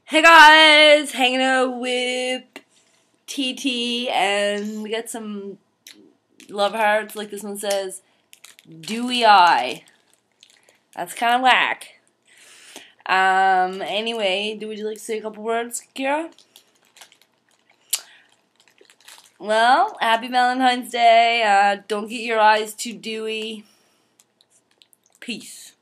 Hey guys, Hangin Wit Tee Tee, and we got some love hearts. Like this one says, "Dewy eye." That's kind of whack. Anyway, would you like to say a couple words, Kira? Well, happy Valentine's Day. Don't get your eyes too dewy. Peace.